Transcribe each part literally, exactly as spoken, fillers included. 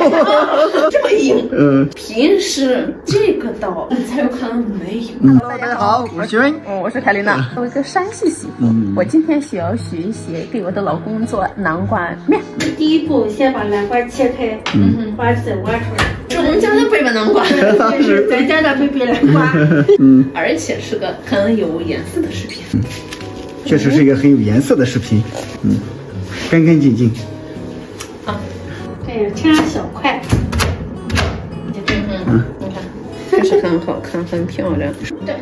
这么硬。 嗯， 平时这个刀才有可能没有。 嗯，大家好，我是徐文， 嗯，我是凯琳娜，我是个山西媳妇。嗯，我今天需要学一些给我的老公做南瓜面。 第一步，先把南瓜切开，嗯，把籽挖出来。 是我们家的北北南瓜， 是咱家的北北南瓜。 嗯， 而且是个很有颜色的视频。 嗯，确实是一个很有颜色的视频。嗯，干干净净。 啊，对，切成小块。 嗯，你看，确实很好看，很漂亮。对。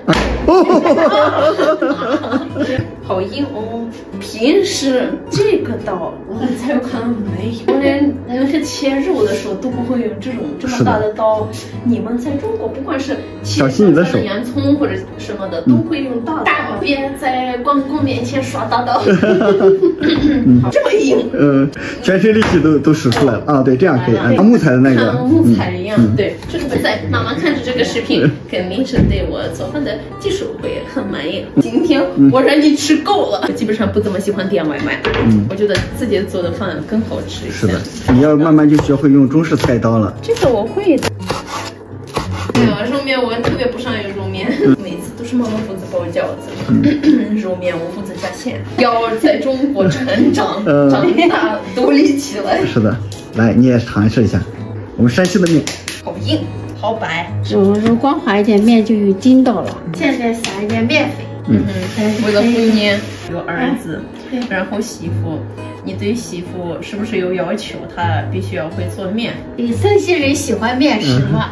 好硬哦！平时这个刀才有可能没有，我连那些切肉的时候都不会用这种这么大的刀。你们在中国不管是切洋葱或者什么的，都会用大刀，别在关公面前耍大刀。这么硬， 嗯，全身力气都都使出来了啊！对，这样可以啊，木材的那个， 像木材一样。对，这个在妈妈看着这个视频，肯定是对我做饭的技术会很满意。今天我让你吃够了，基本上不怎么喜欢点外卖，嗯，我觉得自己做的饭更好吃一些。 是的，你要慢慢就学会用中式菜刀了。 这个我会的。哎呀，肉面我特别不善于肉面，每次都是妈妈负责包饺子，肉面我负责夹馅。要在中国成长、长大、独立起来。 是的，来你也尝试一下，我们山西的面， 好硬。好白， 揉揉光滑一点，面就有筋道了。现在撒一点面粉， 嗯嗯，为了婚姻有儿子，然后媳妇，你对媳妇是不是有要求？她必须要会做面。 你山西人喜欢面食吗？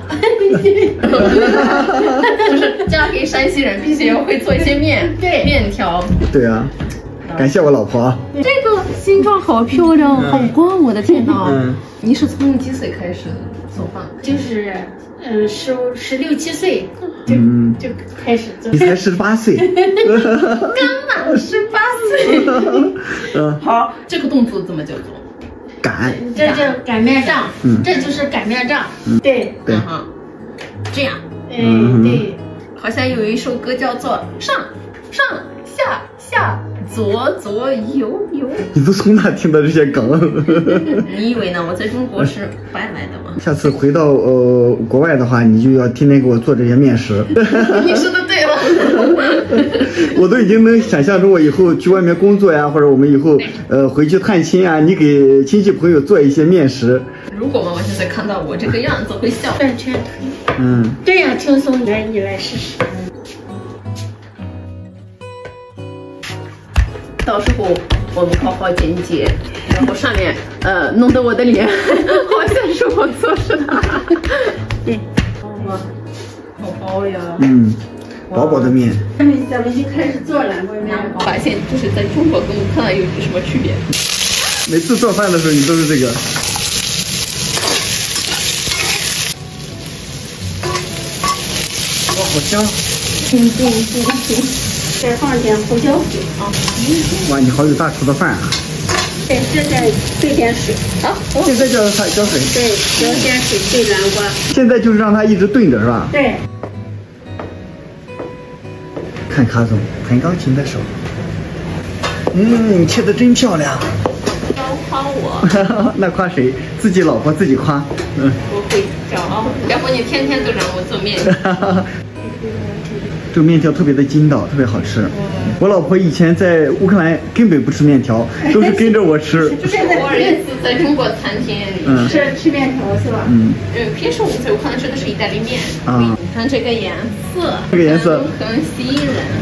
就是嫁给山西人，必须要会做一些面，对，面条。 对啊，感谢我老婆啊。 这个形状好漂亮，好光，我的天哪！嗯，你是从几岁开始做饭？ 就是。嗯，十十六七岁就、 嗯、 就开始做。 你才十八岁， 刚满十八岁。 嗯， 好，这个动作怎么叫做？ 擀。 这叫擀面杖。嗯，这就是擀面杖。嗯，对对。 嗯，这样。 嗯，对。 好像有一首歌叫做上上下下左左右右。 你都从哪听到这些梗？ 你以为呢？我在中国是白来的吗？ 下次回到呃国外的话，你就要天天给我做这些面食。 你说的对了。 我都已经能想象中我以后去外面工作呀，或者我们以后呃回去探亲啊，你给亲戚朋友做一些面食。 如果妈妈现在看到我这个样子，会笑。 转圈腿。 嗯， 这样轻松，来你来试试。 到时候我们好好剪辑，然后上面呃弄得我的脸好像是我做似的。 对， 哇，好薄呀。 嗯，薄薄的面。 咱们咱们就开始做了，外面发现就是在中国跟我看来有什么区别？ 每次做饭的时候你都是这个。哇，好香！ 对对对对。再放点胡椒水啊！ 哇，你好有大厨的饭啊！ 对，这再兑点水啊！ 现在叫它浇水。 对，浇点水兑南瓜。 现在就是让它一直炖着是吧？ 对。 看卡总弹钢琴的手，嗯，切的真漂亮。 要夸我？ 那夸谁？自己老婆自己夸。 嗯。我会讲啊，要不你天天都让我做面。 这个面条特别的筋道，特别好吃。嗯、我老婆以前在乌克兰根本不吃面条，都是跟着我吃。 就是偶尔一次在中国餐厅里吃吃面条是吧？ 嗯。 嗯，平时我们在乌克兰吃的是意大利面。啊。你看这个颜色， 这个颜色很吸引人。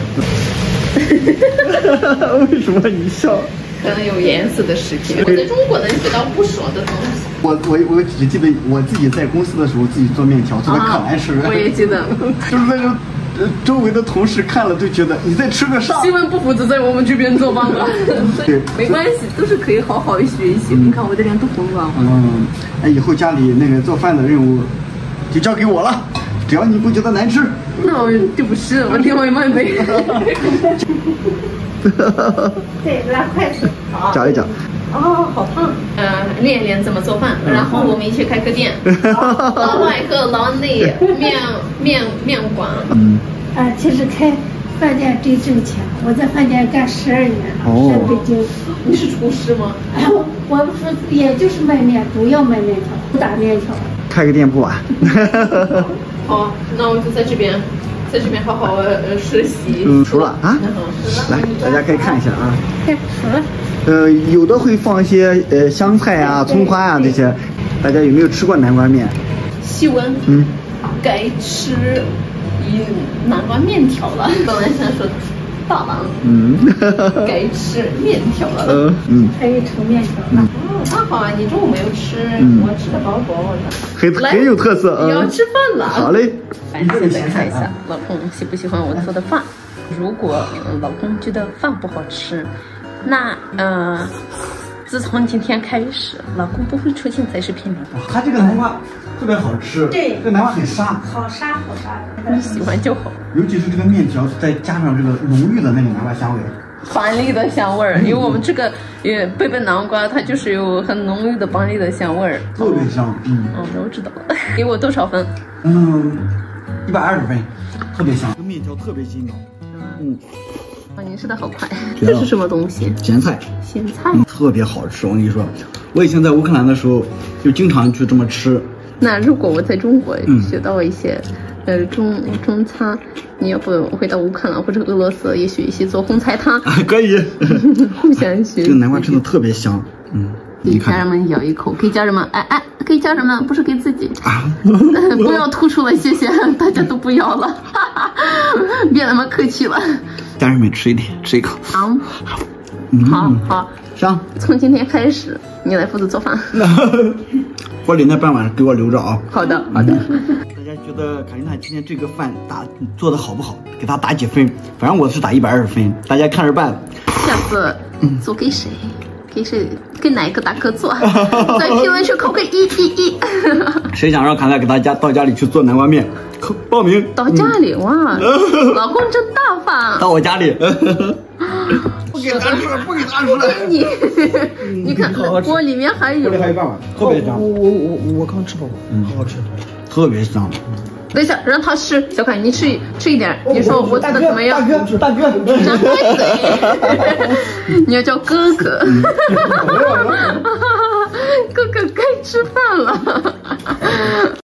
为什么你笑？ 可能有颜色的食品，我在中国能吃到不少的东西。 我我我只记得我自己在公司的时候自己做面条，做的可难吃了。 我也记得， 就是那种。周围的同事看了都觉得你在吃个啥？ 新闻不负责在我们这边做饭了。对，没关系，都是可以好好学习。你看我的脸都红了。 嗯，哎，以后家里那个做饭的任务就交给我了，只要你不觉得难吃。 那我就不是，我点外卖呗。 对，拿筷子。 搅一搅。 哦，好烫。嗯、呃，练练怎么做饭，然后我们一起开个店，老外和老内面面面馆。嗯。 啊，其实开饭店真挣钱。我在饭店干十二年了，在北京。 你是厨师吗？ 哎，我我不是也就是卖面，主要卖面条，不打面条。 开个店铺啊。 好，那我就在这边，在这边好好呃实习。 嗯，熟了啊。来，大家可以看一下啊。 看熟了。 呃，有的会放一些呃香菜啊、葱花啊这些。大家有没有吃过南瓜面？ 细问， 嗯， 该吃一南瓜面条了。本来想说大郎， 嗯， 该吃面条了。 呃，嗯， 还有炒面条。 嗯， 哦，那好啊，你中午没有吃， 嗯、 我吃的饱饱的。 很很有特色。 你要吃饭了。 好嘞。 现在看一下，老公喜不喜欢我做的饭？如果老公觉得饭不好吃，那呃。自从今天开始，老公不会出现在视频里。 它这个南瓜特别好吃， 对， 这个南瓜很沙， 好沙好沙的。 你喜欢就好。 尤其是这个面条，再加上这个浓郁的那个南瓜香味， 板栗的香味儿。因为我们这个呃贝贝南瓜，它就是有很浓郁的板栗的香味儿， 特别香。嗯， 嗯，我知道了。给我多少分？ 嗯，一百二十分，特别香。这个面条特别筋道。嗯。 啊，你吃的好快！这是什么东西？ 咸菜。 咸菜、 嗯，特别好吃。我跟你说，我以前在乌克兰的时候，就经常去这么吃。 那如果我在中国学到一些，嗯、呃中中餐，你要不回到乌克兰或者俄罗斯也学一些做红菜汤？ 啊，可以。 互相学。 这个南瓜真的特别香。嗯， 给家人们咬一口，给家人们，哎哎，给家人们，不是给自己。 啊， 不要吐出了，谢谢，大家都不要了，别那么客气了。 家人们吃一点，吃一口。 好， 嗯、 好，好， 香。 从今天开始，你来负责做饭。 我里那半碗给我留着啊。 好的，好的。 大家觉得卡琳娜今天这个饭打做的好不好？给她打几分？反正我是打一百二十分，大家看着办。 下次做给谁？给谁？给哪个大哥做？在评论区扣个一一一。 谁想让卡琳娜给大家到家里去做南瓜面？报名。 到家里哇，老公真大方。 到我家里。不给他吃，不给他吃了。 你，你看锅里面还有。 锅里还有半碗，特别香。 我我我我刚吃饱，嗯，好好吃， 特别香。 等一下，让他吃。小凯，你吃吃一点。你说我做的怎么样？ 大哥，大哥， 张开嘴。你要叫哥哥。哥哥该吃饭了。